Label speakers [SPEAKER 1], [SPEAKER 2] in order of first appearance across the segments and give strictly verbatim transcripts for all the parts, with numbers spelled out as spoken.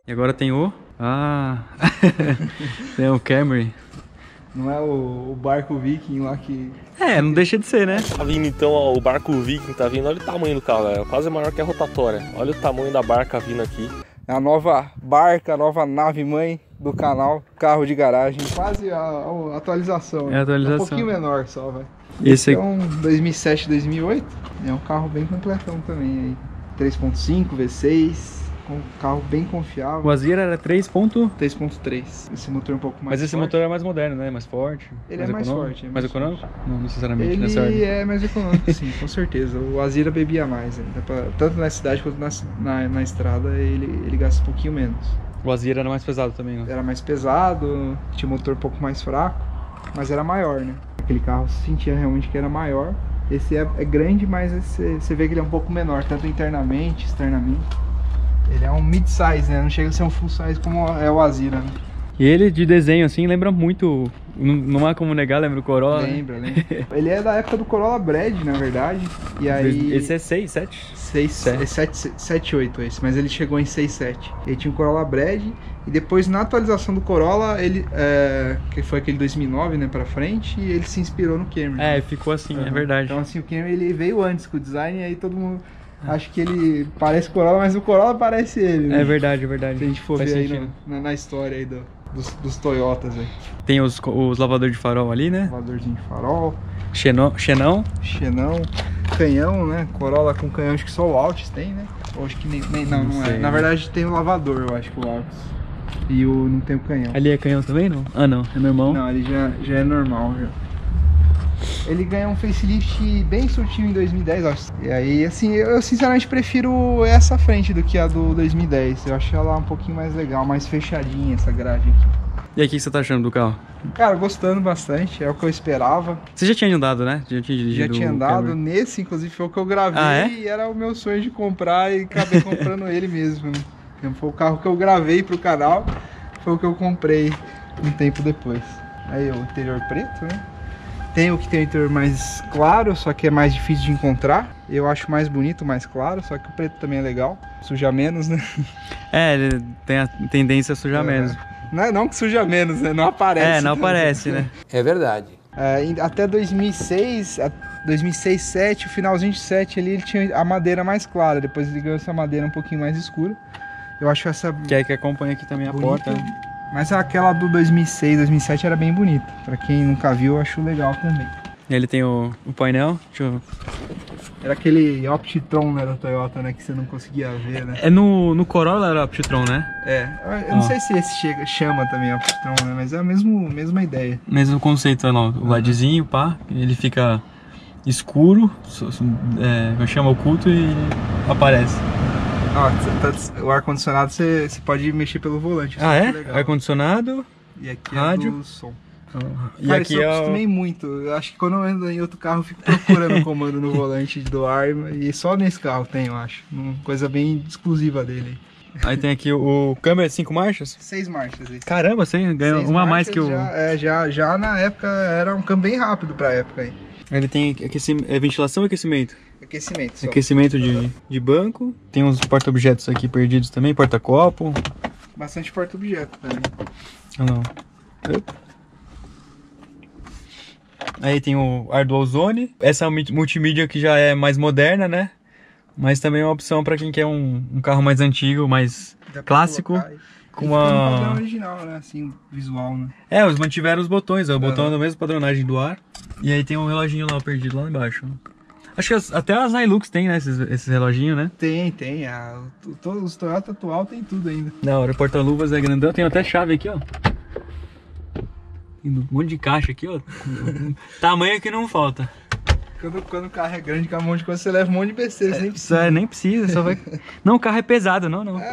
[SPEAKER 1] E agora tem o... Ah... tem o Camry.
[SPEAKER 2] Não é o, o barco Viking lá que...
[SPEAKER 1] É, não deixa de ser, né?
[SPEAKER 3] Tá vindo então, ó, o barco Viking tá vindo. Olha o tamanho do carro, é quase maior que a rotatória. Olha o tamanho da barca vindo aqui.
[SPEAKER 2] É a nova barca, a nova nave mãe do canal, carro de garagem. Quase a, a atualização.
[SPEAKER 1] É a atualização.
[SPEAKER 2] É um pouquinho menor só, vai.
[SPEAKER 1] Esse
[SPEAKER 2] Esse é um dois mil e sete, dois mil e oito. É um carro bem completão também aí. três ponto cinco, V seis. Um carro bem confiável.
[SPEAKER 1] O Azira era três ponto...
[SPEAKER 2] três ponto três. Esse motor é um pouco mais
[SPEAKER 1] Mas esse
[SPEAKER 2] forte.
[SPEAKER 1] motor é mais moderno, né? Mais forte.
[SPEAKER 2] Ele é mais
[SPEAKER 1] econômico.
[SPEAKER 2] forte. É
[SPEAKER 1] mais
[SPEAKER 2] mais
[SPEAKER 1] econômico?
[SPEAKER 2] forte.
[SPEAKER 1] Não necessariamente, nessa ordem.
[SPEAKER 2] Ele é mais econômico, sim, com certeza. O Azira bebia mais ainda. Pra, tanto na cidade quanto na, na, na estrada, ele, ele gasta um pouquinho menos.
[SPEAKER 1] O Azira era mais pesado também, né?
[SPEAKER 2] Era mais pesado, tinha um motor um pouco mais fraco, mas era maior, né? Aquele carro se sentia realmente que era maior. Esse é, é grande, mas esse, você vê que ele é um pouco menor, tanto internamente, externamente. Ele é um mid-size, né? Não chega a ser um full-size como é o Azira, né?
[SPEAKER 1] E ele de desenho assim lembra muito, não, não há como negar, lembra o Corolla.
[SPEAKER 2] Lembra, lembra. Ele é da época do Corolla Bread, na verdade. E aí...
[SPEAKER 1] Esse é seis, sete?
[SPEAKER 2] seis, sete, oito esse, mas ele chegou em seis, sete. Ele tinha um Corolla Bread e depois na atualização do Corolla, ele, é, que foi aquele dois mil e nove, né, pra frente, e ele se inspirou no Camry.
[SPEAKER 1] É, ficou assim,
[SPEAKER 2] uhum.
[SPEAKER 1] É verdade.
[SPEAKER 2] Então assim, o Camry ele veio antes com o design e aí todo mundo... Acho que ele parece Corolla, mas o Corolla parece ele, né?
[SPEAKER 1] É verdade, é verdade.
[SPEAKER 2] Se a gente for
[SPEAKER 1] Faz
[SPEAKER 2] ver aí
[SPEAKER 1] sentido.
[SPEAKER 2] no, na, na história aí do, dos, dos Toyotas aí.
[SPEAKER 1] Tem os, os lavadores de farol ali, né?
[SPEAKER 2] Lavadorzinho de farol.
[SPEAKER 1] Xenão. Xenão.
[SPEAKER 2] Xenão. Canhão, né? Corolla com canhão, acho que só o Altis tem, né? Ou acho que nem... nem não, não,
[SPEAKER 1] Não
[SPEAKER 2] é.
[SPEAKER 1] sei.
[SPEAKER 2] Na verdade tem o lavador, eu acho que o Altis. E o não tem o canhão.
[SPEAKER 1] Ali é canhão também, não? Ah, não. É normal.
[SPEAKER 2] Não, ele já, já é normal, já. Ele ganhou um facelift bem surtinho em dois mil e dez, acho. E aí, assim, eu, eu sinceramente prefiro essa frente do que a do dois mil e dez. Eu achei ela um pouquinho mais legal, mais fechadinha essa grade aqui.
[SPEAKER 1] E aí, o que você tá achando do carro?
[SPEAKER 2] Cara, gostando bastante, é o que eu esperava.
[SPEAKER 1] Você já tinha andado, né? Já tinha dirigido
[SPEAKER 2] Já tinha
[SPEAKER 1] o
[SPEAKER 2] andado,
[SPEAKER 1] Camry.
[SPEAKER 2] nesse inclusive foi o que eu gravei.
[SPEAKER 1] Ah, é?
[SPEAKER 2] E era o meu sonho de comprar e acabei comprando ele mesmo, né? Foi o carro que eu gravei pro canal, foi o que eu comprei um tempo depois. Aí o interior preto, né? Tem o que tem o interior mais claro, só que é mais difícil de encontrar. Eu acho mais bonito, mais claro, só que o preto também é legal. Suja menos, né?
[SPEAKER 1] É, ele tem a tendência a sujar
[SPEAKER 2] É.
[SPEAKER 1] menos.
[SPEAKER 2] Não, não que suja menos, né? Não aparece.
[SPEAKER 1] É, não
[SPEAKER 2] também.
[SPEAKER 1] aparece, né?
[SPEAKER 4] É verdade.
[SPEAKER 2] É, em- até dois mil e seis, a- dois mil e seis, dois mil e sete, o finalzinho de sete ali, ele tinha a madeira mais clara. Depois ele ganhou essa madeira um pouquinho mais escura. Eu acho essa
[SPEAKER 1] Que é que acompanha aqui também a
[SPEAKER 2] bonita.
[SPEAKER 1] porta.
[SPEAKER 2] Mas aquela do dois mil e seis, dois mil e sete era bem bonita. Pra quem nunca viu, eu acho legal também.
[SPEAKER 1] E ele tem o, o painel. Deixa eu...
[SPEAKER 2] Era aquele Optitron, né, da Toyota, né, que você não conseguia ver, né?
[SPEAKER 1] É no, no Corolla era Optitron, né?
[SPEAKER 2] É, eu eu não
[SPEAKER 1] Ó.
[SPEAKER 2] sei se esse chega, chama também Optitron, né, mas é a mesmo, mesma ideia.
[SPEAKER 1] Mesmo conceito, olha lá, o LEDzinho, pá. Ele fica escuro, so- so- é, chama oculto e aparece.
[SPEAKER 2] Ó, tá- o ar-condicionado você, você pode mexer pelo volante. isso
[SPEAKER 1] Ah,
[SPEAKER 2] que
[SPEAKER 1] é?
[SPEAKER 2] legal.
[SPEAKER 1] Ar-condicionado.
[SPEAKER 2] E aqui
[SPEAKER 1] rádio.
[SPEAKER 2] é do som.
[SPEAKER 1] E
[SPEAKER 2] Cara,
[SPEAKER 1] aqui
[SPEAKER 2] isso eu
[SPEAKER 1] é o...
[SPEAKER 2] acostumei muito. Eu acho que quando eu ando em outro carro, eu fico procurando o comando no volante do ar. E só nesse carro tem, eu acho. Uma coisa bem exclusiva dele.
[SPEAKER 1] Aí tem aqui o, o câmbio é cinco marchas.
[SPEAKER 2] Seis marchas aí.
[SPEAKER 1] Caramba, você ganhou
[SPEAKER 2] Seis
[SPEAKER 1] uma a mais
[SPEAKER 2] marchas
[SPEAKER 1] que o...
[SPEAKER 2] Já, é, já, já na época era um câmbio bem rápido pra época aí.
[SPEAKER 1] Ele tem aquecimento, é ventilação ou aquecimento?
[SPEAKER 2] Aquecimento só.
[SPEAKER 1] Aquecimento de, de banco. Tem uns porta-objetos aqui perdidos também, porta-copo.
[SPEAKER 2] Bastante porta-objeto também.
[SPEAKER 1] Ah, não. Opa. Aí tem o ar do ozone. Essa multimídia que já é mais moderna, né? Mas também é uma opção para quem quer um, um carro mais antigo, mais
[SPEAKER 2] Dá pra
[SPEAKER 1] clássico.
[SPEAKER 2] colocar aí.
[SPEAKER 1] Com
[SPEAKER 2] E fica no
[SPEAKER 1] uma...
[SPEAKER 2] padrão original, né? Assim, visual, né?
[SPEAKER 1] É, eles mantiveram os botões, ó, o botão é
[SPEAKER 2] Aham.
[SPEAKER 1] da mesma padronagem do ar. E aí tem um reloginho lá perdido lá embaixo. Acho que as- até as Hilux tem, né, esses, esses reloginhos, né?
[SPEAKER 2] Tem, tem. A, o- todos os Toyota atual tem tudo ainda.
[SPEAKER 1] Da hora, o porta-luvas é grandão, tem até chave aqui, ó. Tem um monte de caixa aqui, ó. Tamanho que não falta.
[SPEAKER 2] Quando, quando o carro é grande, com um monte de coisa, você leva um monte de besteira. Você nem
[SPEAKER 1] Isso é, nem precisa, só vai... Não, o carro é pesado, não, não.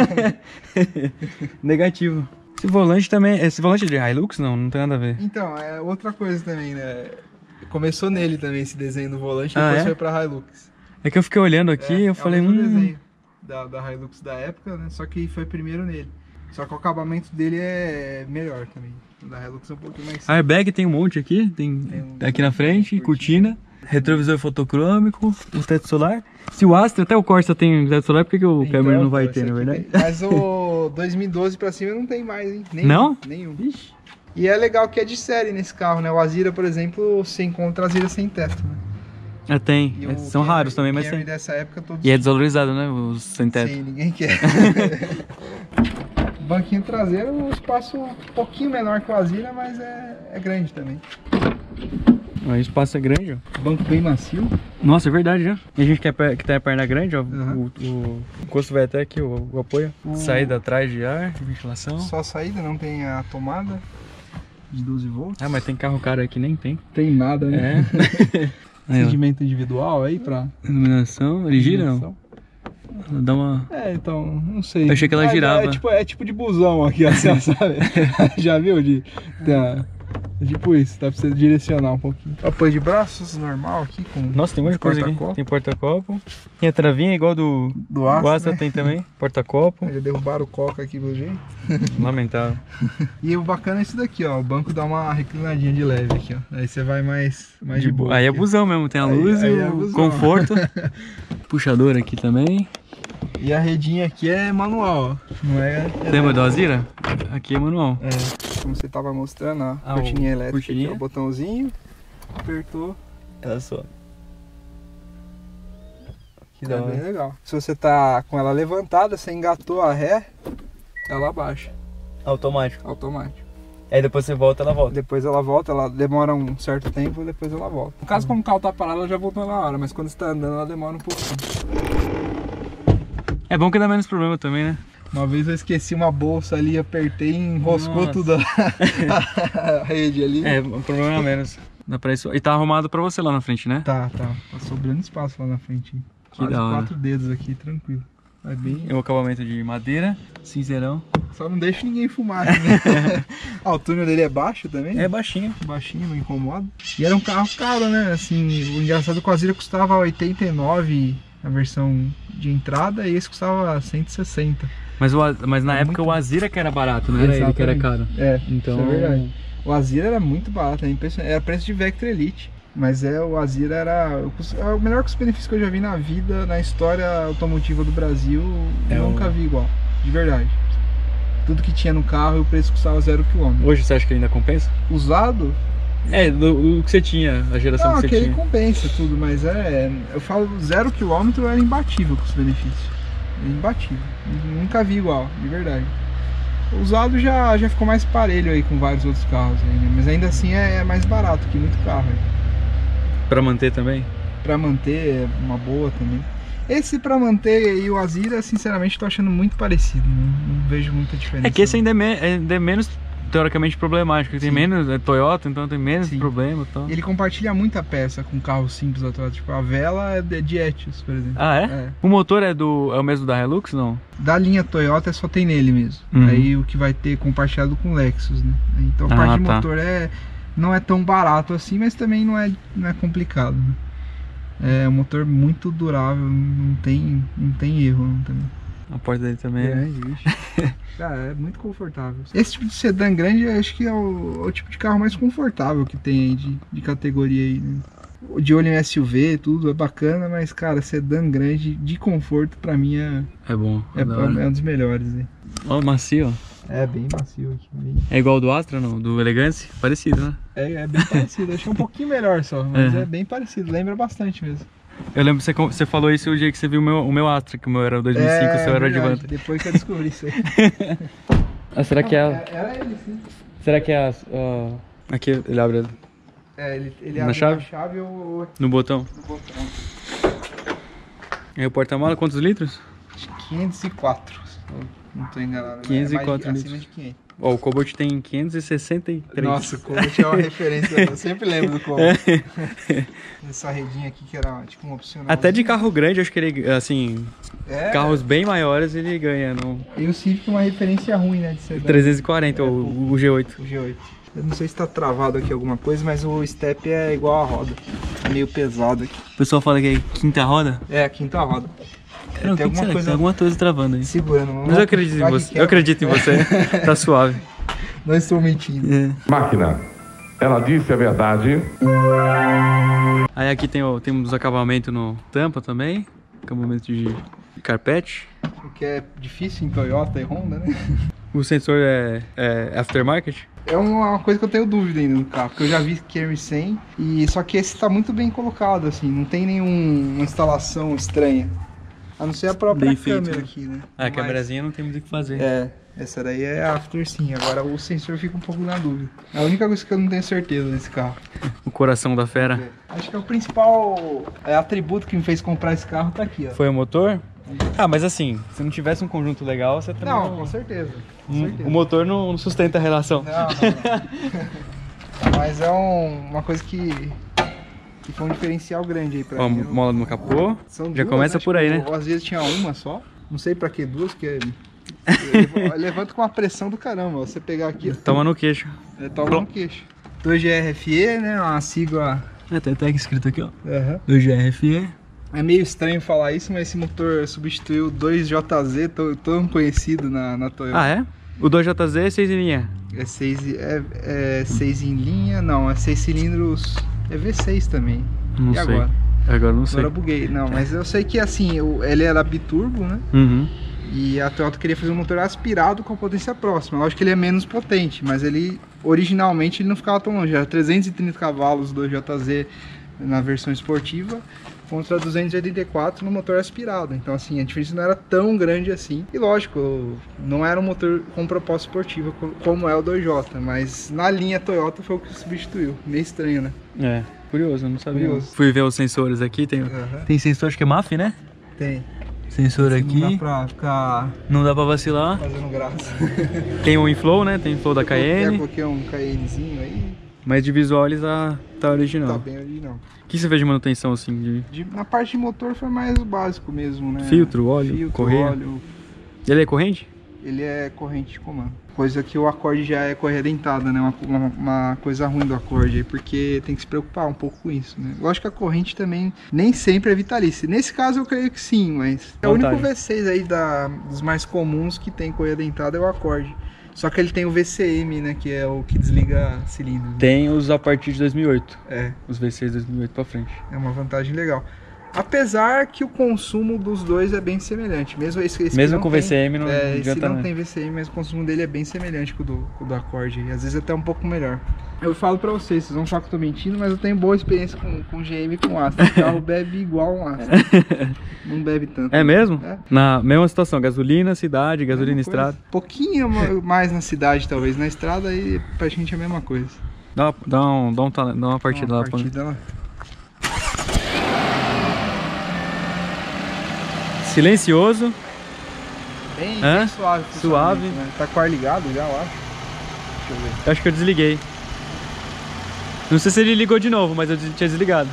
[SPEAKER 1] Negativo. Esse volante também, esse volante de Hilux não, não tem nada a ver.
[SPEAKER 2] Então, é outra coisa também, né? Começou nele também esse desenho do volante,
[SPEAKER 1] Ah,
[SPEAKER 2] depois
[SPEAKER 1] é?
[SPEAKER 2] foi pra Hilux.
[SPEAKER 1] É que eu fiquei olhando aqui e
[SPEAKER 2] É,
[SPEAKER 1] eu falei,
[SPEAKER 2] é o mesmo
[SPEAKER 1] hum...
[SPEAKER 2] desenho da, da Hilux da época, né? Só que foi primeiro nele. Só que o acabamento dele é melhor também. O da Hilux é um pouquinho mais simples.
[SPEAKER 1] Airbag tem um monte aqui, tem,
[SPEAKER 2] Tem um-
[SPEAKER 1] aqui na frente, cortina, retrovisor fotocrômico, o teto solar. Se o Astra, até o Corsa tem teto solar, por que, que o
[SPEAKER 2] Então,
[SPEAKER 1] Camry não vai
[SPEAKER 2] pô,
[SPEAKER 1] ter,
[SPEAKER 2] esse
[SPEAKER 1] na
[SPEAKER 2] aqui
[SPEAKER 1] verdade?
[SPEAKER 2] tem- Mas o do dois mil e doze pra cima não tem mais, hein? Nenhum,
[SPEAKER 1] Não?
[SPEAKER 2] Nenhum.
[SPEAKER 1] Ixi.
[SPEAKER 2] E é legal que é de série nesse carro, né? O Azira, por exemplo, você encontra Azira sem teto, né?
[SPEAKER 1] Ah, tem.
[SPEAKER 2] E
[SPEAKER 1] É,
[SPEAKER 2] o
[SPEAKER 1] são
[SPEAKER 2] Camry-
[SPEAKER 1] raros também, mas
[SPEAKER 2] Camry
[SPEAKER 1] tem.
[SPEAKER 2] dessa época todos...
[SPEAKER 1] E é desvalorizado, né? Os sem teto.
[SPEAKER 2] Sim, ninguém quer. Banquinho traseiro, um espaço um pouquinho menor que o Azira, mas é, é grande também.
[SPEAKER 1] O espaço é grande, ó.
[SPEAKER 2] Banco bem macio.
[SPEAKER 1] Nossa, é verdade, já. E a gente que, é, per- que tem a perna grande, ó.
[SPEAKER 2] Uhum.
[SPEAKER 1] O, o encosto vai até aqui, o, o apoio.
[SPEAKER 2] O-
[SPEAKER 1] Saída atrás de ar, ventilação.
[SPEAKER 2] Só a saída, não tem a tomada de doze volts.
[SPEAKER 1] Ah, mas tem carro caro aí que nem tem.
[SPEAKER 2] Tem nada, né?
[SPEAKER 1] É. Aí, ó.
[SPEAKER 2] Segmento individual aí pra...
[SPEAKER 1] Iluminação. Ele gira, não?
[SPEAKER 2] iluminação.
[SPEAKER 1] Dá uma...
[SPEAKER 2] É, então, não sei.
[SPEAKER 1] Eu achei que ela
[SPEAKER 2] Mas
[SPEAKER 1] girava.
[SPEAKER 2] É, é tipo, é tipo de busão aqui, assim, sabe? Já viu? De, tá, é tipo isso, dá pra você direcionar um pouquinho. Apoio de braços, normal aqui, com
[SPEAKER 1] Nossa, tem um monte de coisa aqui.
[SPEAKER 2] porta-copo.
[SPEAKER 1] Tem porta-copo. Tem a travinha igual do...
[SPEAKER 2] Do Astra,
[SPEAKER 1] O Astra
[SPEAKER 2] né?
[SPEAKER 1] tem também. Porta-copo.
[SPEAKER 2] Já derrubaram o coca aqui pelo jeito.
[SPEAKER 1] Lamentável.
[SPEAKER 2] E o bacana é isso daqui, ó. O banco dá uma reclinadinha de leve aqui, ó. Aí você vai mais, mais de,
[SPEAKER 1] De
[SPEAKER 2] boa.
[SPEAKER 1] Aí é
[SPEAKER 2] aqui.
[SPEAKER 1] busão mesmo. Tem a
[SPEAKER 2] Aí-
[SPEAKER 1] luz
[SPEAKER 2] aí
[SPEAKER 1] e
[SPEAKER 2] é
[SPEAKER 1] o
[SPEAKER 2] busão.
[SPEAKER 1] conforto. Puxador aqui também.
[SPEAKER 2] E a redinha aqui é manual, ó. Não é... é
[SPEAKER 1] Lembra do Azira? Aqui é manual.
[SPEAKER 2] É, como você tava mostrando, ó.
[SPEAKER 1] Ah,
[SPEAKER 2] cortininha
[SPEAKER 1] o-
[SPEAKER 2] elétrica
[SPEAKER 1] cortininha.
[SPEAKER 2] aqui, ó. Botãozinho. Apertou.
[SPEAKER 1] Ela só. Que
[SPEAKER 2] É
[SPEAKER 1] da
[SPEAKER 2] bem
[SPEAKER 1] hora.
[SPEAKER 2] legal. Se você tá com ela levantada, você engatou a ré, ela abaixa,
[SPEAKER 1] Automático.
[SPEAKER 2] automático.
[SPEAKER 1] Aí depois você volta, ela volta.
[SPEAKER 2] Depois ela volta, ela demora um certo tempo, depois ela volta. No caso, como o carro tá parado, ela já voltou na hora, mas quando você tá andando, ela demora um pouquinho.
[SPEAKER 1] É bom que dá menos problema também, né?
[SPEAKER 2] Uma vez eu esqueci uma bolsa ali, apertei e enroscou
[SPEAKER 1] Nossa.
[SPEAKER 2] tudo a, a rede ali.
[SPEAKER 1] É, o problema é menos. Dá pra isso. E tá arrumado pra você lá na frente, né?
[SPEAKER 2] Tá, tá. Tá sobrando espaço lá na frente.
[SPEAKER 1] Que
[SPEAKER 2] Quase
[SPEAKER 1] da hora.
[SPEAKER 2] quatro dedos aqui, tranquilo. Vai bem.
[SPEAKER 1] É o acabamento de madeira, cinzeirão.
[SPEAKER 2] Só não deixa ninguém fumar, né? Ah, o túnel dele é baixo também?
[SPEAKER 1] É baixinho.
[SPEAKER 2] Baixinho, não incomoda. E era um carro caro, né? Assim, o engraçado é que o Azira custava oitenta e nove a versão de entrada e esse custava cento e sessenta.
[SPEAKER 1] Mas, o, Az- mas na
[SPEAKER 2] É
[SPEAKER 1] época
[SPEAKER 2] muito-
[SPEAKER 1] o Azira que era barato, não era ele que era caro.
[SPEAKER 2] Exatamente. É,
[SPEAKER 1] Então,
[SPEAKER 2] isso é verdade. O Azira era muito barato, era impressionante. Era preço de Vectra Elite. Mas é, o Azira era o cus- é o melhor custo-benefício que eu já vi na vida, na história automotiva do Brasil.
[SPEAKER 1] É
[SPEAKER 2] nunca
[SPEAKER 1] o-
[SPEAKER 2] vi igual, de verdade. Tudo que tinha no carro e o preço custava zero quilômetro.
[SPEAKER 1] Hoje você acha que ainda compensa?
[SPEAKER 2] Usado,
[SPEAKER 1] É, do, do que você tinha, a geração
[SPEAKER 2] não,
[SPEAKER 1] que você
[SPEAKER 2] aquele
[SPEAKER 1] tinha.
[SPEAKER 2] compensa tudo, mas é. Eu falo zero quilômetro era imbatível o custo-benefício. É imbatível. Nunca vi igual, de verdade. O usado já, já ficou mais parelho aí com vários outros carros aí, né? Mas ainda assim é, é mais barato que muito carro aí.
[SPEAKER 1] Pra manter também?
[SPEAKER 2] Pra manter é uma boa também. Esse pra manter e o Azira, sinceramente, tô achando muito parecido. Não, não vejo muita diferença.
[SPEAKER 1] É que esse ainda é, me- ainda é menos teoricamente problemático. Tem
[SPEAKER 2] Sim.
[SPEAKER 1] menos, é Toyota, então tem menos
[SPEAKER 2] Sim.
[SPEAKER 1] problema e tal.
[SPEAKER 2] Ele compartilha muita peça com carros simples atuais. Tipo, a vela é de, de Etios, por exemplo.
[SPEAKER 1] Ah, é?
[SPEAKER 2] É.
[SPEAKER 1] O motor é, do, é o mesmo da Hilux, não?
[SPEAKER 2] Da linha Toyota só tem nele mesmo.
[SPEAKER 1] Uhum.
[SPEAKER 2] Aí o que vai ter compartilhado com o Lexus, né? Então a
[SPEAKER 1] Ah,
[SPEAKER 2] parte de
[SPEAKER 1] tá.
[SPEAKER 2] motor é, não é tão barato assim, mas também não é, não é complicado, né? É um motor muito durável, não tem, não tem erro não, também.
[SPEAKER 1] A porta dele também é.
[SPEAKER 2] Grande, vixe. Cara, é muito confortável. Esse tipo de sedã grande, eu acho que é o, é o tipo de carro mais confortável que tem aí de, de categoria aí, né? De olho em S U V, tudo é bacana, mas cara, sedã grande de conforto pra mim é,
[SPEAKER 1] É bom.
[SPEAKER 2] é,
[SPEAKER 1] É, da hora.
[SPEAKER 2] é um dos melhores aí.
[SPEAKER 1] Ó, macio, ó.
[SPEAKER 2] É bem macio aqui. Bem...
[SPEAKER 1] É igual ao do Astra, não? Do Elegance? Parecido, né?
[SPEAKER 2] É, é bem parecido, acho que é um pouquinho melhor só, mas
[SPEAKER 1] Uhum.
[SPEAKER 2] é bem parecido, lembra bastante mesmo.
[SPEAKER 1] Eu lembro que você, com- você falou isso o dia que você viu o meu, o meu Astra, que o meu era o dois mil e cinco, o seu era o
[SPEAKER 2] É, verdade,
[SPEAKER 1] Advanta.
[SPEAKER 2] depois que eu descobri isso aí.
[SPEAKER 1] Ah, será que é a...
[SPEAKER 2] É, era ele, sim.
[SPEAKER 1] Será que é a... a- Aqui, ele abre
[SPEAKER 2] É, ele, ele
[SPEAKER 1] Na
[SPEAKER 2] abre
[SPEAKER 1] chave?
[SPEAKER 2] a chave ou
[SPEAKER 1] no botão.
[SPEAKER 2] no botão.
[SPEAKER 1] Aí o porta-mala, quantos litros?
[SPEAKER 2] quinhentos e quatro, se eu não tô enganado.
[SPEAKER 1] quinhentos e
[SPEAKER 2] é mais
[SPEAKER 1] quatro
[SPEAKER 2] de-
[SPEAKER 1] litros.
[SPEAKER 2] acima de quinhentos.
[SPEAKER 1] Ó, o Cobalt tem quinhentos e sessenta e três.
[SPEAKER 2] Nossa, o Cobalt é uma referência, eu sempre lembro do Cobalt. Essa redinha aqui que era tipo um opcional.
[SPEAKER 1] Até de carro grande, acho que ele, assim,
[SPEAKER 2] É,
[SPEAKER 1] carros bem maiores ele ganha no
[SPEAKER 2] E o Civic é uma referência ruim, né, de sedã.
[SPEAKER 1] trezentos e quarenta,
[SPEAKER 2] É,
[SPEAKER 1] o, o G oito.
[SPEAKER 2] O G oito. Eu não sei se tá travado aqui alguma coisa, mas o step é igual a roda. É meio pesado aqui.
[SPEAKER 1] O pessoal fala que é quinta roda.
[SPEAKER 2] É, a quinta roda.
[SPEAKER 1] Não, o que
[SPEAKER 2] tem
[SPEAKER 1] que
[SPEAKER 2] alguma
[SPEAKER 1] será?
[SPEAKER 2] coisa
[SPEAKER 1] Tem alguma coisa travando aí.
[SPEAKER 2] segurando.
[SPEAKER 1] Mas eu acredito em você. Eu acredito em você. Tá suave.
[SPEAKER 2] Não estou mentindo.
[SPEAKER 1] É.
[SPEAKER 4] Máquina, ela disse a verdade.
[SPEAKER 1] Aí aqui tem, o, tem uns acabamentos no tampa também. Acabamento de, de carpete.
[SPEAKER 2] o que é difícil em Toyota e Honda, né?
[SPEAKER 1] O sensor é, é aftermarket?
[SPEAKER 2] É uma coisa que eu tenho dúvida ainda no carro, porque eu já vi Camry cem, e só que esse tá muito bem colocado, assim, não tem nenhuma instalação estranha. A não ser a própria
[SPEAKER 1] Bem feito,
[SPEAKER 2] câmera
[SPEAKER 1] né?
[SPEAKER 2] aqui, né?
[SPEAKER 1] Ah, a
[SPEAKER 2] Mas-
[SPEAKER 1] câmerazinha não tem muito o que fazer.
[SPEAKER 2] É, essa daí é after sim, agora o sensor fica um pouco na dúvida. É a única coisa que eu não tenho certeza desse carro.
[SPEAKER 1] O coração da fera.
[SPEAKER 2] Acho que é o principal é, atributo que me fez comprar esse carro tá aqui, ó.
[SPEAKER 1] Foi o motor? Ah, mas assim, se não tivesse um conjunto legal, você também
[SPEAKER 2] Não, com certeza. Com
[SPEAKER 1] Hum,
[SPEAKER 2] certeza.
[SPEAKER 1] o motor não não sustenta a relação.
[SPEAKER 2] Não, não, não. Mas é um- uma coisa que, que foi um diferencial grande aí pra
[SPEAKER 1] Ó,
[SPEAKER 2] mim. Eu-
[SPEAKER 1] mola no capô.
[SPEAKER 2] São
[SPEAKER 1] Já
[SPEAKER 2] duas,
[SPEAKER 1] começa
[SPEAKER 2] né?
[SPEAKER 1] por aí,
[SPEAKER 2] Tipo,
[SPEAKER 1] né?
[SPEAKER 2] Às vezes tinha uma só. Não sei pra que duas, porque eu levanto com uma pressão do caramba. Você pegar aqui,
[SPEAKER 1] Toma no queixo.
[SPEAKER 2] é, toma no queixo. dois G R F E, né? Uma sigla.
[SPEAKER 1] É, tem até escrito aqui, ó.
[SPEAKER 2] Aham.
[SPEAKER 1] dois G R F E.
[SPEAKER 2] É meio estranho falar isso, mas esse motor substituiu o dois J Z, tão, tão conhecido na, na Toyota.
[SPEAKER 1] Ah, é? O dois J Z é seis em linha.
[SPEAKER 2] É seis, é, é seis em linha, não, é seis cilindros, é V seis também.
[SPEAKER 1] Não
[SPEAKER 2] e
[SPEAKER 1] sei.
[SPEAKER 2] agora?
[SPEAKER 1] Agora eu não sei.
[SPEAKER 2] Agora eu buguei. Não, mas eu sei que assim, o- ele era biturbo, né?
[SPEAKER 1] Uhum.
[SPEAKER 2] E a Toyota queria fazer um motor aspirado com potência próxima. Lógico que ele é menos potente, mas ele originalmente ele não ficava tão longe. Era trezentos e trinta cavalos do J Z na versão esportiva contra duzentos e oitenta e quatro no motor aspirado. Então assim, a diferença não era tão grande assim. E lógico, não era um motor com proposta esportiva co- como é o dois J, mas na linha Toyota foi o que substituiu. Meio estranho, né?
[SPEAKER 1] É, curioso, eu não sabia.
[SPEAKER 2] Curioso.
[SPEAKER 1] Fui ver os sensores aqui, tem,
[SPEAKER 2] Aham.
[SPEAKER 1] tem sensor, acho que é M A F, né?
[SPEAKER 2] Tem.
[SPEAKER 1] Sensor
[SPEAKER 2] Não
[SPEAKER 1] aqui,
[SPEAKER 2] dá pra ficar
[SPEAKER 1] não dá pra vacilar.
[SPEAKER 2] fazendo graça.
[SPEAKER 1] Tem o inflow, né? Tem inflow da
[SPEAKER 2] Eu
[SPEAKER 1] Cayenne.
[SPEAKER 2] coloquei um Cayennezinho aí,
[SPEAKER 1] Mas de visual ele tá, tá original.
[SPEAKER 2] tá
[SPEAKER 1] O
[SPEAKER 2] bem original.
[SPEAKER 1] que você fez de manutenção assim? De
[SPEAKER 2] De- na parte de motor foi mais o básico mesmo, né?
[SPEAKER 1] filtro, óleo,
[SPEAKER 2] Filtro,
[SPEAKER 1] correia?
[SPEAKER 2] óleo.
[SPEAKER 1] Ele é corrente?
[SPEAKER 2] Ele é corrente de comando. Coisa que o acorde já é correia dentada, né? Uma, uma, uma coisa ruim do acorde aí, porque tem que se preocupar um pouco com isso, né? Lógico que a corrente também nem sempre é vitalícia. Nesse caso eu creio que sim, mas é o único
[SPEAKER 1] Vantagem.
[SPEAKER 2] V seis aí da, dos mais comuns que tem correia dentada é o acorde. Só que ele tem o V C M, né? Que é o que desliga cilindro. né?
[SPEAKER 1] Tem os a partir de dois mil e oito.
[SPEAKER 2] É,
[SPEAKER 1] Os V seis dois mil e oito pra frente.
[SPEAKER 2] é uma vantagem legal. Apesar que o consumo dos dois é bem semelhante. Mesmo esse, esse
[SPEAKER 1] Mesmo
[SPEAKER 2] que
[SPEAKER 1] com
[SPEAKER 2] tem-
[SPEAKER 1] V C M não
[SPEAKER 2] é, esse
[SPEAKER 1] adianta
[SPEAKER 2] não
[SPEAKER 1] nada.
[SPEAKER 2] tem V C M, mas o consumo dele é bem semelhante com o do, com o do Accord. E às vezes até um pouco melhor. Eu falo pra vocês, vocês vão falar que eu tô mentindo, mas eu tenho boa experiência com, com G M e com Astra. O carro bebe igual um Astra. Não bebe tanto.
[SPEAKER 1] É mesmo?
[SPEAKER 2] É.
[SPEAKER 1] Na mesma situação, gasolina, cidade, gasolina,
[SPEAKER 2] Mesma coisa.
[SPEAKER 1] estrada.
[SPEAKER 2] Pouquinho ma- mais na cidade, talvez. Na estrada aí praticamente a mesma coisa.
[SPEAKER 1] Dá, uma- dá, um, dá, um, tale- dá uma partida
[SPEAKER 2] Uma
[SPEAKER 1] lá. pra-
[SPEAKER 2] partida lá.
[SPEAKER 1] Silencioso.
[SPEAKER 2] Bem,
[SPEAKER 1] Hã?
[SPEAKER 2] bem suave. o
[SPEAKER 1] Suave.
[SPEAKER 2] funcionamento, Né? Tá com o ar ligado já, eu acho. Deixa eu ver.
[SPEAKER 1] Eu acho que eu desliguei. Não sei se ele ligou de novo, mas eu des- tinha desligado.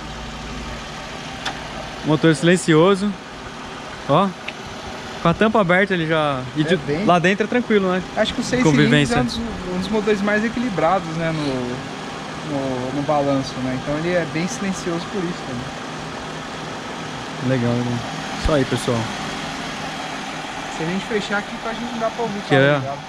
[SPEAKER 1] Motor silencioso. Ó. Com a tampa aberta ele já... E
[SPEAKER 2] É
[SPEAKER 1] de-
[SPEAKER 2] bem-
[SPEAKER 1] lá dentro é tranquilo, né?
[SPEAKER 2] Acho que o seis
[SPEAKER 1] Convivência.
[SPEAKER 2] cilindros é um dos, um dos motores mais equilibrados, né, no, no, no balanço, né? Então ele é bem silencioso por isso também.
[SPEAKER 1] Legal, né? Isso aí, pessoal.
[SPEAKER 2] Se a gente fechar aqui, a gente não dá pra ouvir o
[SPEAKER 1] Que
[SPEAKER 2] carro
[SPEAKER 1] é?
[SPEAKER 2] ligado.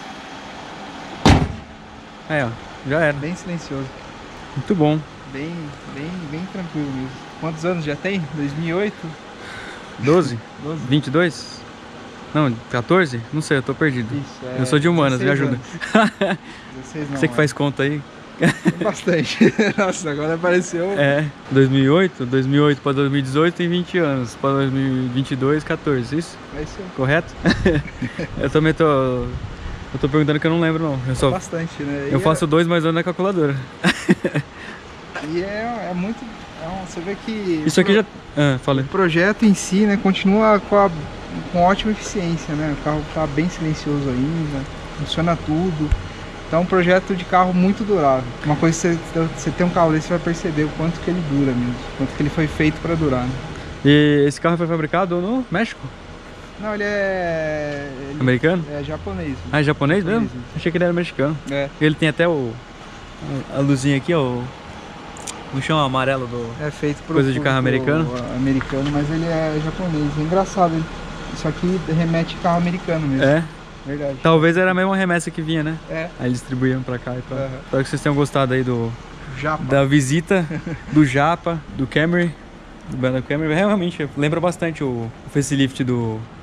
[SPEAKER 1] Aí, ó. Já era.
[SPEAKER 2] Bem silencioso.
[SPEAKER 1] Muito bom.
[SPEAKER 2] Bem, bem, bem tranquilo mesmo. Quantos anos já tem? dois mil e oito?
[SPEAKER 1] doze?
[SPEAKER 2] doze?
[SPEAKER 1] vinte e dois? Não, quatorze? Não sei, eu tô perdido.
[SPEAKER 2] Isso, é
[SPEAKER 1] Eu sou de humanas, me
[SPEAKER 2] dezesseis
[SPEAKER 1] ajuda.
[SPEAKER 2] anos. dezesseis não,
[SPEAKER 1] Você que
[SPEAKER 2] é.
[SPEAKER 1] faz conta aí.
[SPEAKER 2] Bastante. Nossa, agora apareceu...
[SPEAKER 1] É, dois mil e oito, dois mil e oito para dois mil e dezoito tem vinte anos, para dois mil e vinte e dois, quatorze, isso?
[SPEAKER 2] Vai ser
[SPEAKER 1] Correto? Eu também tô, eu tô perguntando que eu não lembro não, eu só,
[SPEAKER 2] bastante, né?
[SPEAKER 1] eu
[SPEAKER 2] E
[SPEAKER 1] faço dois mais um na calculadora.
[SPEAKER 2] É, e é, é muito... é um- você vê que...
[SPEAKER 1] Isso aqui já, ah, falei.
[SPEAKER 2] O projeto em si, né, continua com, a, com ótima eficiência, né? O carro tá bem silencioso ainda, funciona tudo. Então é um projeto de carro muito durável. Uma coisa que você, você tem um carro desse, você vai perceber o quanto que ele dura mesmo, o quanto que ele foi feito para durar. Né?
[SPEAKER 1] E esse carro foi fabricado no México?
[SPEAKER 2] Não, ele é... ele
[SPEAKER 1] Americano?
[SPEAKER 2] é japonês.
[SPEAKER 1] Ah, é japonês mesmo?
[SPEAKER 2] Japonês.
[SPEAKER 1] Achei que ele era mexicano.
[SPEAKER 2] É,
[SPEAKER 1] Ele tem até o, a luzinha aqui, ó, o, o chão amarelo do...
[SPEAKER 2] é feito pro,
[SPEAKER 1] Coisa de
[SPEAKER 2] pro-
[SPEAKER 1] carro
[SPEAKER 2] pro
[SPEAKER 1] americano?
[SPEAKER 2] americano, mas ele é japonês. É engraçado, ele- isso aqui remete a carro americano mesmo.
[SPEAKER 1] É,
[SPEAKER 2] Verdade.
[SPEAKER 1] talvez era a mesma remessa que vinha, né?
[SPEAKER 2] É,
[SPEAKER 1] Aí eles distribuíam pra cá e pra...
[SPEAKER 2] Aham.
[SPEAKER 1] Espero que vocês tenham gostado aí do,
[SPEAKER 2] japa.
[SPEAKER 1] da visita do Japa, do Camry, do Bela Camry. Realmente lembra bastante o, o facelift do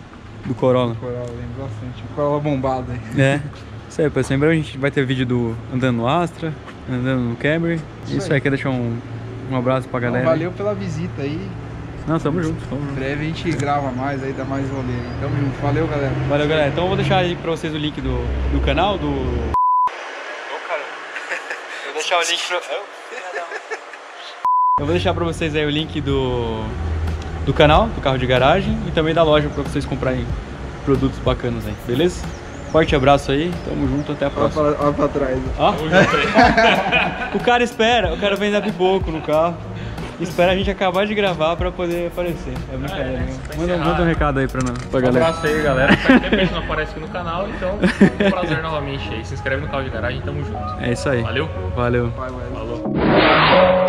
[SPEAKER 1] do Corolla.
[SPEAKER 2] Do Corolla, lembro bastante. O Corolla bombado aí.
[SPEAKER 1] É. Isso aí, pessoal. Em breve a gente vai ter vídeo do andando no Astra, andando no Camry. Isso, Isso aí. aí, quer deixar um, um abraço pra galera?
[SPEAKER 2] Não, valeu pela visita aí.
[SPEAKER 1] Não, tamo junto, tamo junto.
[SPEAKER 2] Em breve a gente grava mais aí, dá mais rolê aí. Tamo junto. Valeu, galera.
[SPEAKER 1] Valeu, galera. Então eu vou deixar aí pra vocês o link do, do canal, do... Ô, cara. Eu vou deixar o link pra... Eu vou deixar pra vocês aí o link do... do canal, do Carro de Garagem, e também da loja pra vocês comprarem produtos bacanas aí, beleza? Forte abraço aí, tamo junto, até a próxima.
[SPEAKER 2] Olha pra, olha pra trás.
[SPEAKER 1] Ó. O cara espera, o cara vem dar pipoco no carro. Espera a gente acabar de gravar pra poder aparecer. É brincadeira, é, né? Manda, manda um recado aí pra, pra galera.
[SPEAKER 3] Um abraço aí, galera. Faz tempo que a gente não aparece aqui no canal, então é um prazer novamente aí. Se inscreve no Carro de Garagem, tamo junto.
[SPEAKER 1] É isso aí.
[SPEAKER 3] Valeu?
[SPEAKER 1] Valeu.
[SPEAKER 2] Vai, vai.
[SPEAKER 3] Falou.